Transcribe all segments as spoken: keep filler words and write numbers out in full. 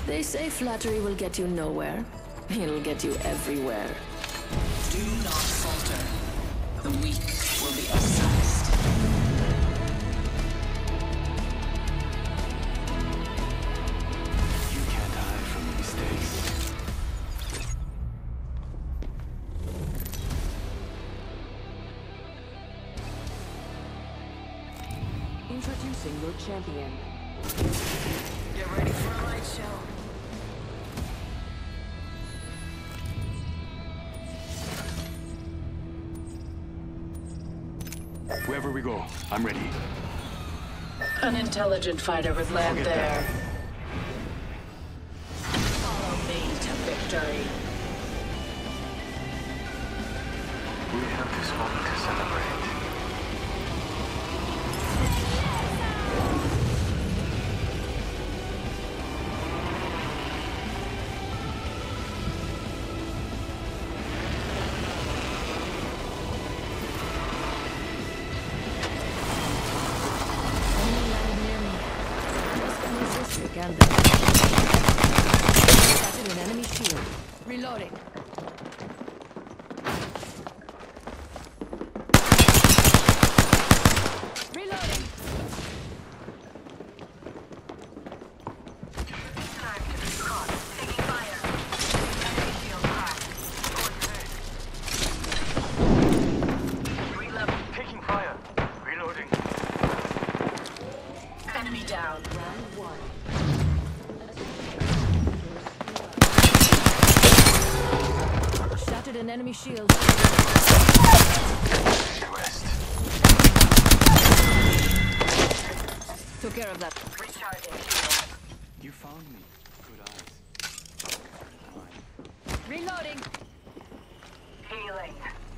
They say flattery will get you nowhere. It'll get you everywhere. Do not falter. The weak will be excised. You can't hide from mistakes. Introducing your champion. Get ready for a light show. Wherever we go, I'm ready. An intelligent fighter would land Forget there. Follow me to victory. We have this moment to celebrate. An enemy shield. Reloading. Reloading. Reload. Taking fire. Reloading. Enemy down. Round one. Shattered an enemy shield. Rest. Took care of that. Recharging. You found me. Good eyes. Fine. Reloading. Healing.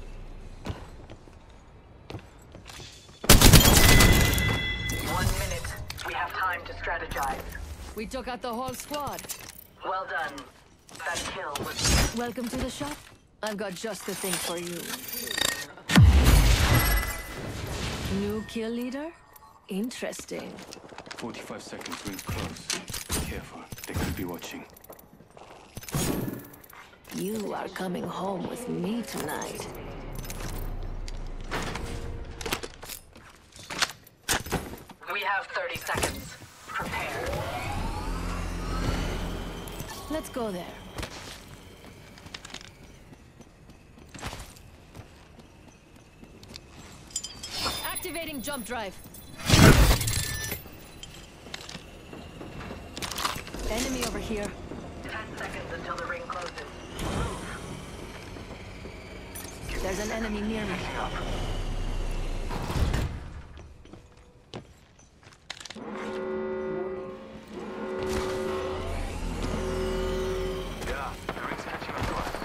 One minute. We have time to strategize. We took out the whole squad. Well done. That kill was... Welcome to the shop. I've got just the thing for you. New kill leader? Interesting. forty-five seconds, rings close. Be careful. They could be watching. You are coming home with me tonight. We have thirty seconds. Prepare. Let's go there. Activating jump drive. Enemy over here. Ten seconds until the ring closes. There's an enemy near me. Yeah, the ring's catching up to us.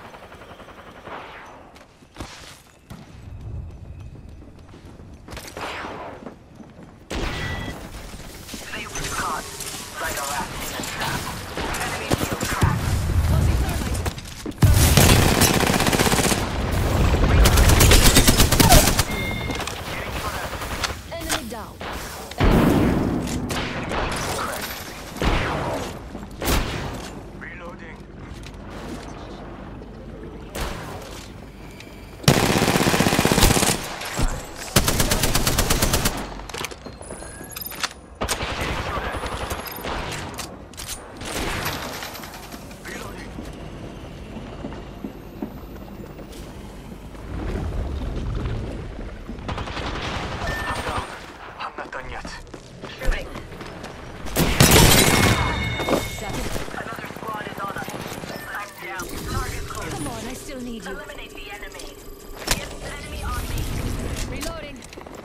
They were caught like a rat in a trap. Enemy shield cracked. Tossing thermite. Enemy down. Reloading. Reloading. I'm down. I'm not done yet. Shooting. Shattered. Another squad is on us. I'm down. Target close. Come on, I still need you. Eliminate the enemy. Get the enemy on me. Reloading.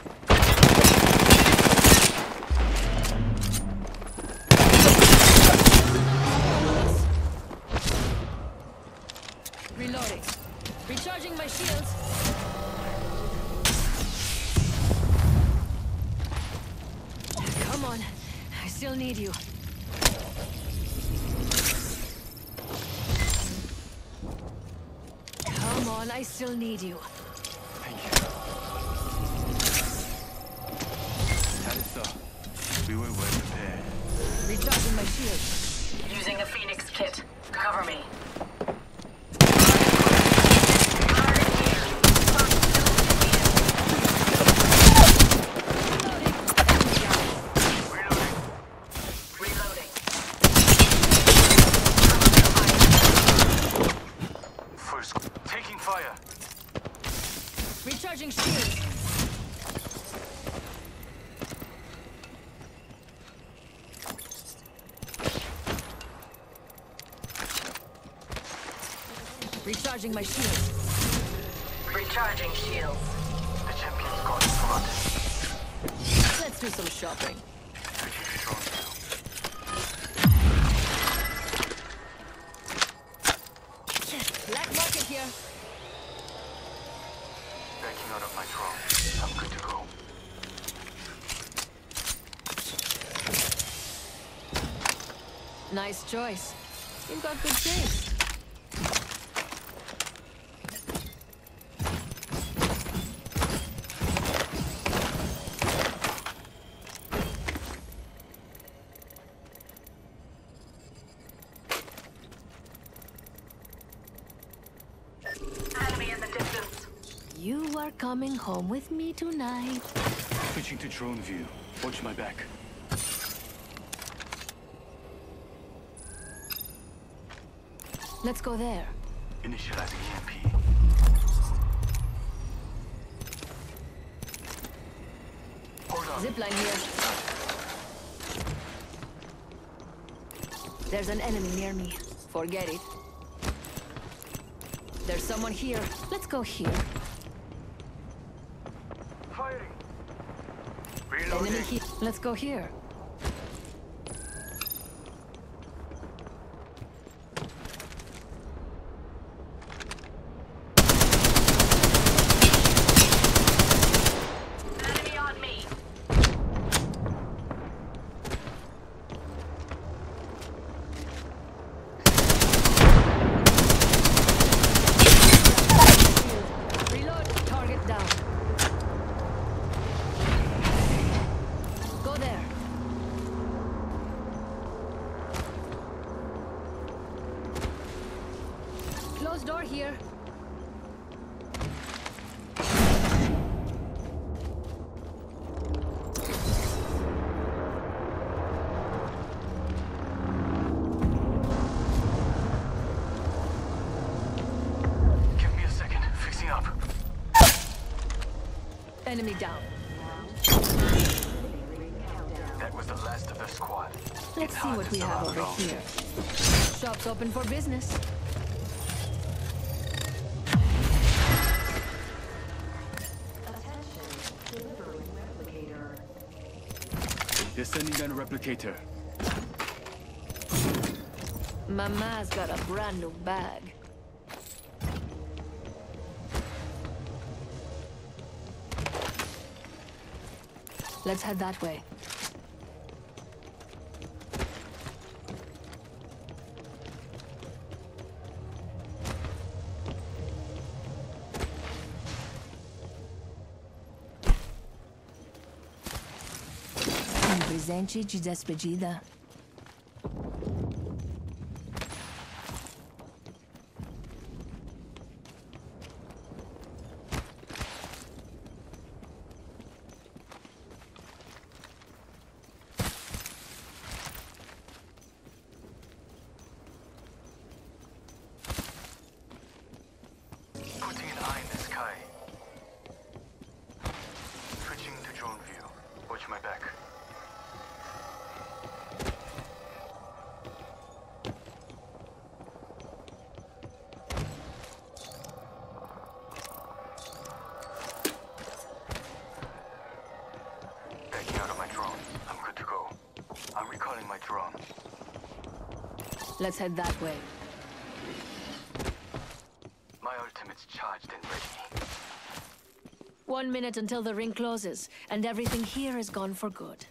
Reloading. Recharging my shields. Come on, I still need you. Come on, I still need you. Thank you. That is so. We were well prepared. Recharging my shields. Using Phoenix kit. Cover me. Recharging shields. Recharging my shields. Recharging shields. The champion's got in front. Let's do some shopping. Black market here. Backing out of my drone. I'm good to go. Nice choice. You've got good taste. Enemy in the distance. You are coming home with me tonight. Switching to drone view. Watch my back. Let's go there. Initializing E M P. Hold on. Zipline here. There's an enemy near me. Forget it. There's someone here. Let's go here. Firing. Enemy Reloading. here. Let's go here. Enemy on me. Reload. Target down. Go there. Closed door here. Give me a second. Fixing up. Enemy down. That was the last of their squad. Let's see what we have over here. Shop's open for business. They're sending down a replicator. Mama's got a brand new bag. Let's head that way. Um presente de despedida. Putting an eye in the sky. Switching to drone view. Watch my back. Backing out of my drone. I'm good to go. I'm recalling my drone. Let's head that way. My ultimate's charged and ready. One minute until the ring closes, and everything here is gone for good.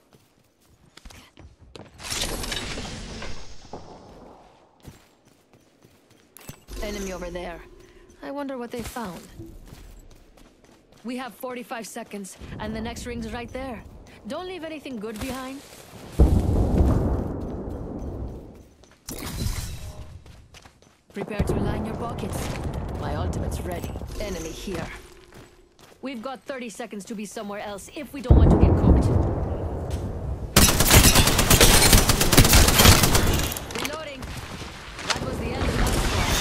Enemy over there. I wonder what they found. We have forty-five seconds, and the next ring's right there. Don't leave anything good behind. Prepare to line your pockets. My ultimate's ready. Enemy here. We've got thirty seconds to be somewhere else if we don't want to get caught. Reloading. That was the end of that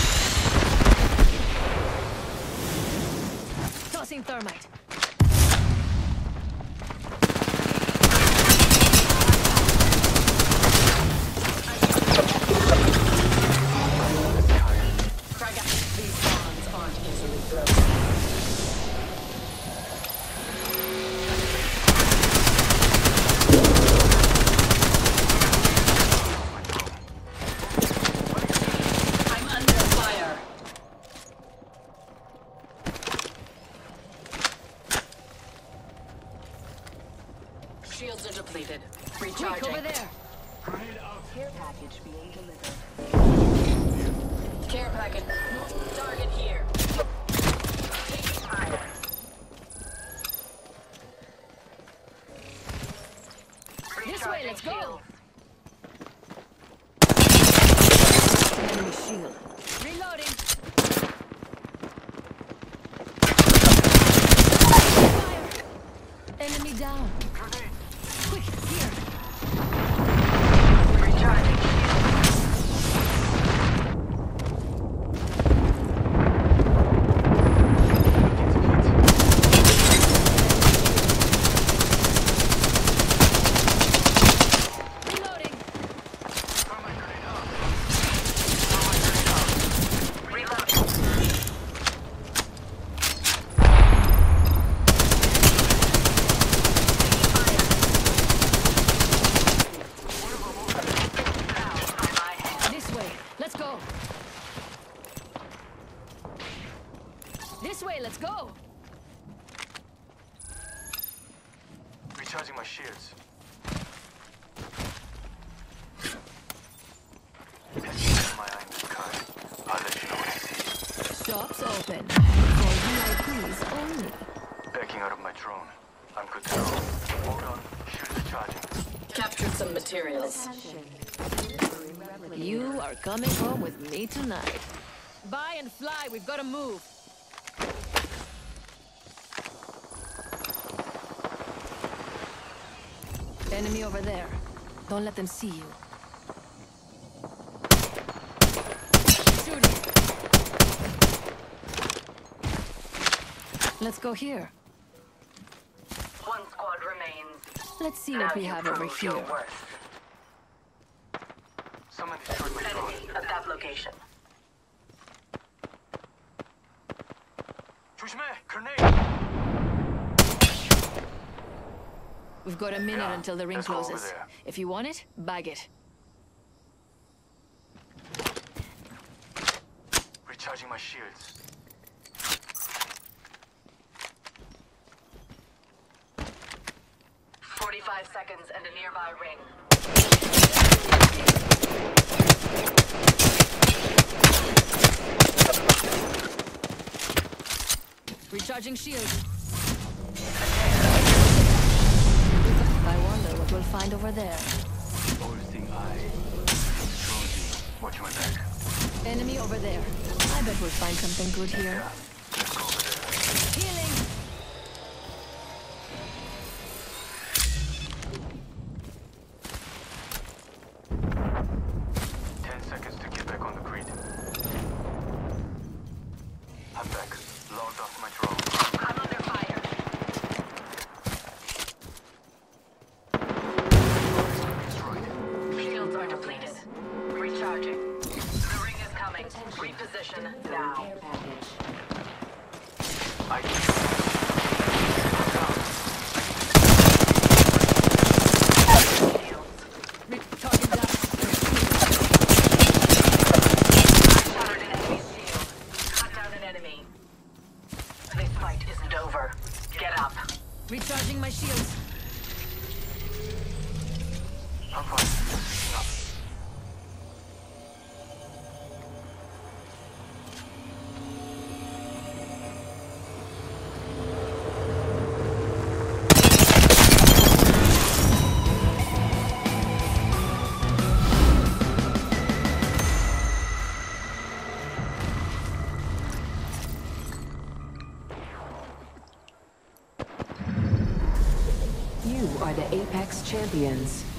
squad. Tossing thermite. These bonds aren't easily broken. I'm under fire. Shields are depleted. Quick, Recharging. over there. Care package being delivered. Care packet. Target here. Taking fire. This way, let's go. Shield. Enemy shield. Reloading. Fire. Enemy down. Quick, here. Recharging. Reloading. Reloading. Fire. This way. Let's go. This way, let's go. Recharging my shields. My eye in the sky. I'll let you know what I see. Shops open. For V I Ps only. Backing out of my drone. I'm good to go. Hold on. Shields charging. Captured some materials. You are coming home with me tonight. Buy and fly, we've got to move. Enemy over there. Don't let them see you. Shooting. Let's go here. One squad remains. Let's see Now what we you have over prove your here. worth. Someone destroyed my drone. Enemy at that location. 조심해! Grenade! We've got a minute Yeah, until the ring let's go over closes. there. If you want it, bag it. Recharging my shields. Forty-five seconds and a nearby ring. Recharging shield. I wonder what we'll find over there. All-seeing eye. Trojan, watch my back. Enemy over there. I bet we'll find something good here. Yeah, let's go over there. Healing. Ten seconds to get back on the grid. I'm back. Logged off my drone. I'm under fire. Destroyed. Shields are depleted. Recharging. The ring is coming. Reposition now. Care package. I are the Apex champions.